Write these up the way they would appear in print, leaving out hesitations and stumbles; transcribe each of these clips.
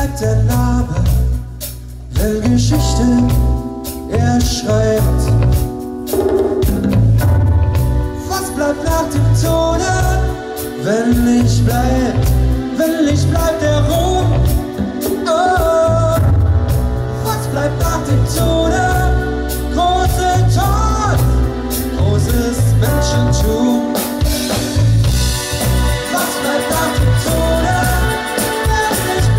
bleibt der Name, wenn Geschichte er schreibt? Was bleibt nach dem Tode, wenn nicht bleibt der Ruhm? Oh, was bleibt nach dem Tode? Große Tod, großes Menschentum. Was bleibt nach dem Tode, wenn nicht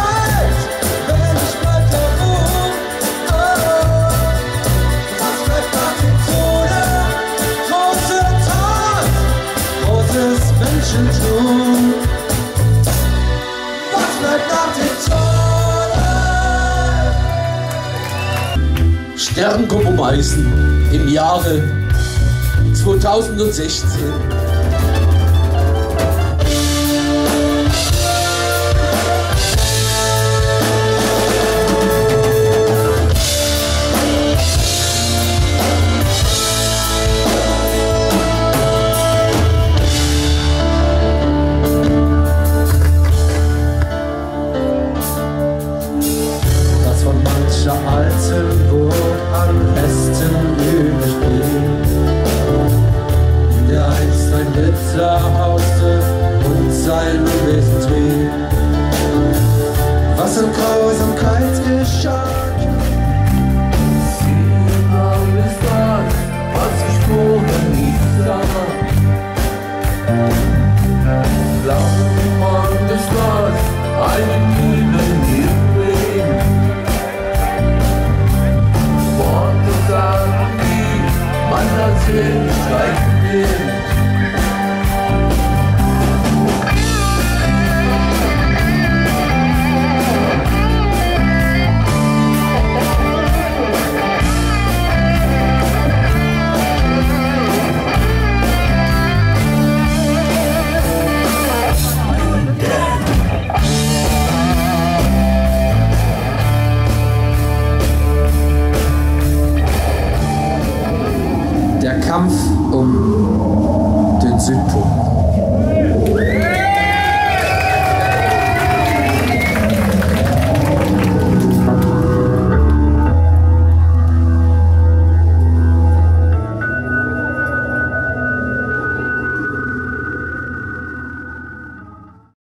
bleibt der Ruhm? Oh, was bleibt nach dem Tode? Große Tod, großes Menschentum. Was bleibt nach dem Tode? Sternguck um Eisen im Jahre 2016.